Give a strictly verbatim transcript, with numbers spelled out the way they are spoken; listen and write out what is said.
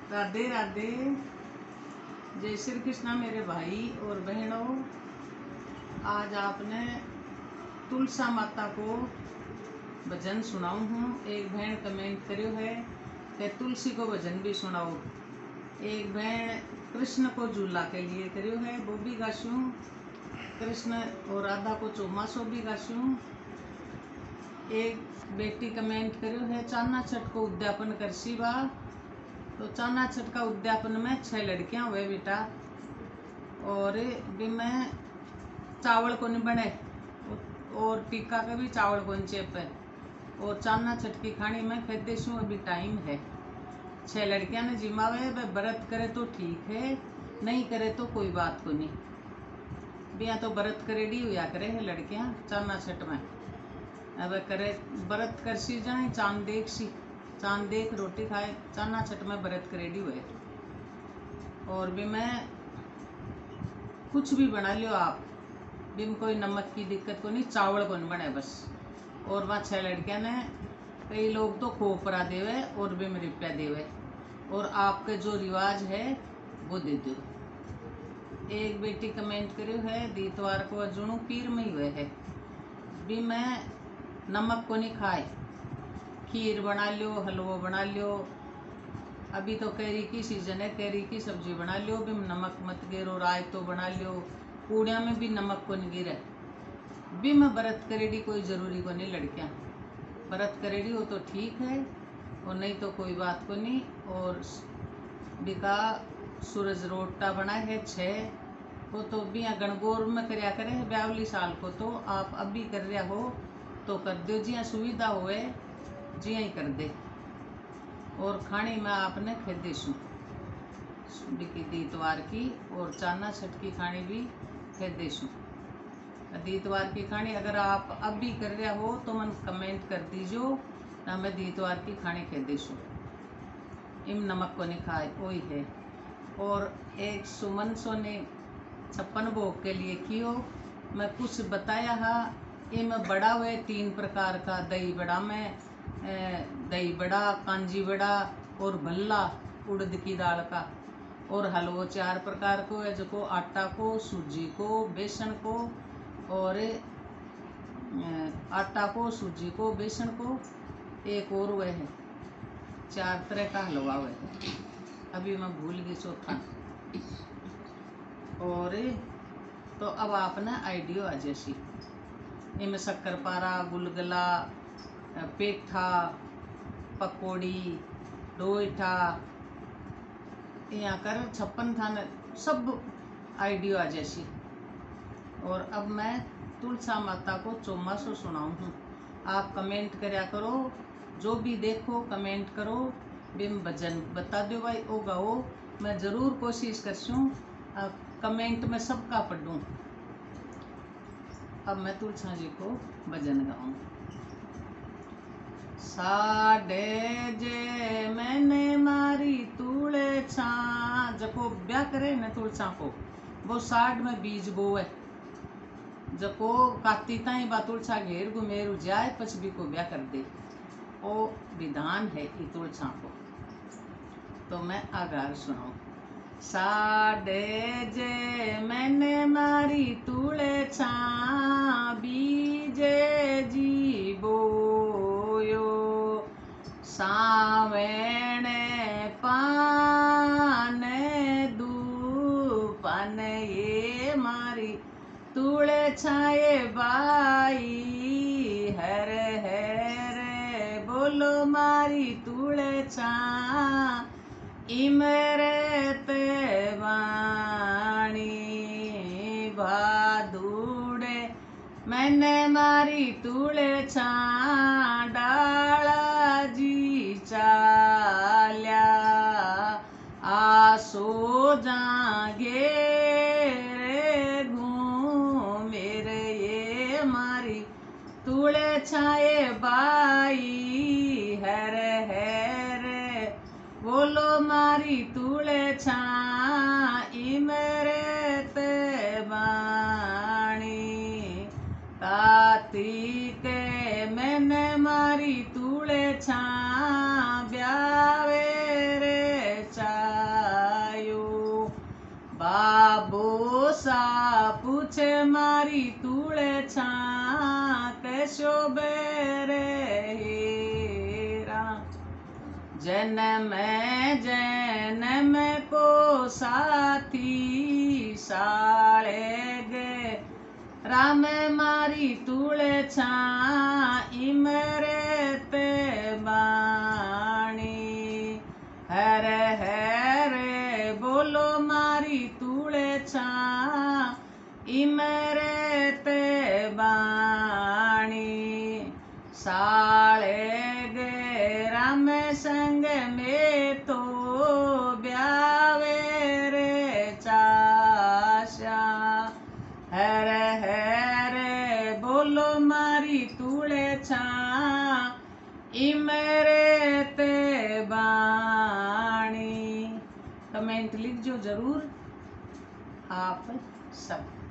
राधे राधे। जय श्री कृष्णा मेरे भाई और बहनों। आज आपने तुलसा माता को भजन सुनाऊ हूँ। एक बहन कमेंट करियो है कि तुलसी को भजन भी सुनाओ। एक बहन कृष्ण को झूला के लिए करियो है, वो भी गाशूँ। कृष्ण और राधा को चौमासो भी गाशूँ। एक बेटी कमेंट करियो है चाना छठ को उद्यापन करसी बा। तो चाना छठ का उद्यापन में छह लड़कियां हुए बेटा, और भी में चावल को नहीं बने और टीका का भी चावल को नहीं चेपे। और चाना छठ की खानी में खेदेशू अभी टाइम है। छह लड़कियां ने जिमावे, वह व्रत करे तो ठीक है, नहीं करे तो कोई बात को नहीं। बिया तो व्रत करेडी हुआ करे है लड़कियां चाना छठ में। अब करे व्रत कर सी जाए, चांद देख सी चांद देख रोटी खाए, चाना छठ में व्रत करेडी हुए। और भी मैं कुछ भी बना लियो आप, भी में कोई नमक की दिक्कत को नहीं, चावल को नहीं बने बस। और वहाँ छह लड़कियां ने, कई लोग तो खोपरा देवे और भी में रुपया देवे, और आपके जो रिवाज है वो दे दो। एक बेटी कमेंट करियो है दीतवार को अजुणु पीर में ही हुए है, भी मैं नमक को नहीं खाए, खीर बना लियो, हलवो बना लियो। अभी तो कैरी की सीजन है, कैरी की सब्जी बना लियो, भी नमक मत गिरो। रायतो तो बना लियो, पूड़िया में भी नमक को नहीं गिरे। भी मैं व्रत करेडी कोई जरूरी को नहीं। लड़कियां व्रत करेडी हो तो ठीक है, और नहीं तो कोई बात को नहीं। और बिका सूरज रोटा बनाए है छः वो तो भी गणगौर में करया करे है ब्यावली साल को। तो आप अभी कर रहा हो तो कर दो, जिया सुविधा होए जिया ही कर दे। और खाने में आपने खेदेशू की दीतवार की, और चाना छठ की खानी भी खेदेशू। दीतवार की खानी अगर आप अब भी कर रहा हो तो मन कमेंट कर दीजियो ना, मैं दीतवार की खानी खेदेशू। इम नमक को नहीं खाए वही है। और एक सुमन सोने छप्पन भोग के लिए कियो, मैं कुछ बताया है। इम बड़ा हुए तीन प्रकार का, दही बड़ा में दही बड़ा, कांजी बड़ा और भल्ला उड़द की दाल का। और हलवो चार प्रकार को है, जो आटा को, सूजी को, बेसन को, और आटा को, सूजी को, बेसन को, एक और वह है चार तरह का हलवा हुआ है, अभी मैं भूल गई चौथा। और तो अब आपने आइडियो आ जैसी इनमें शक्करपारा, गुलगला, पेठा, पकौड़ी, डोईठा, यहाँ कर छप्पन थान सब आइडियो आ जैसी। और अब मैं तुलसा माता को चौमासो सुनाऊँ हूँ। आप कमेंट करया करो, जो भी देखो कमेंट करो, बिम भजन बता दो भाई ओ गाओ। मैं ज़रूर कोशिश करसूँ कमेंट में सबका पढ़ूँ। अब मैं तुलसा जी को भजन गाऊँ। साढ़े जे मैंने मारी तुले छा, जको ब्याह करे न तुलसा को वो साढ़ में बीज बोए, जको काती ताई बा तुलसा घेर घुमेर जाए पछबी को ब्याह कर दे। ओ विधान है ई तुलसा को। तो मैं आगार सुनाऊं। साढ़े जे मैंने मारी तुले छा, बीजे जी बोयो, सावेणे पाने दूपन ये मारी तुले छाए बाई। हर हर बोलो मारी तुले छा, इमरत वाणी भादुड़े मैंने मारी तुले छा, डाला जी चाल्या आसो जागे रे घूमेर ये मारी तुले छाए बाई। हर हर बोलो मारी तुले छा, इमरत वाणी कार्तिक मैंने मारी तुले छा, ब्यावे रे चा जन्म जन्म को साथी साले गे राम मारी तुले छा इमरत बाणी हरे हरे बोलो मारी तुले छा इमरत बाणी साले गे राम संग में तो ब्यावे रे चाशा हरे हरे बोलो मारी तुले छा इमरत बाणी। कमेंट लिखजो जरूर आप सब।